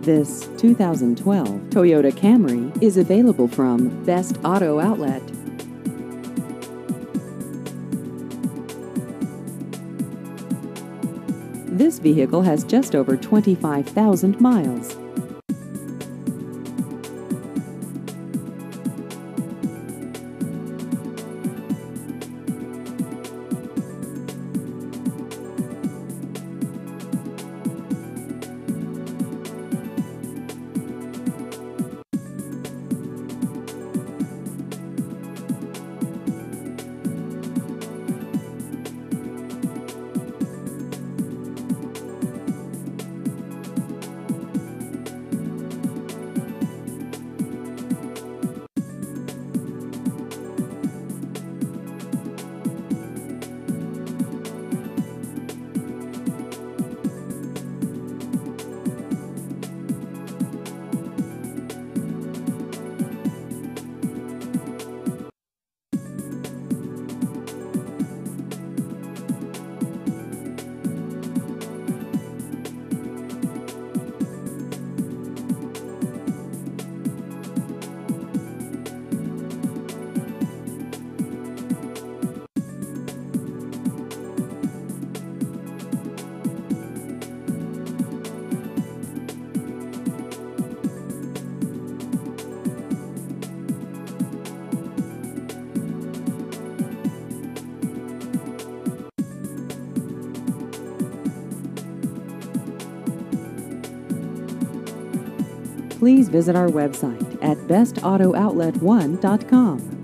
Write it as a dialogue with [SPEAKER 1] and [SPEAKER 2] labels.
[SPEAKER 1] This 2012 Toyota Camry is available from Best Auto Outlet. This vehicle has just over 25,000 miles. Please visit our website at bestauto-outlet1.com.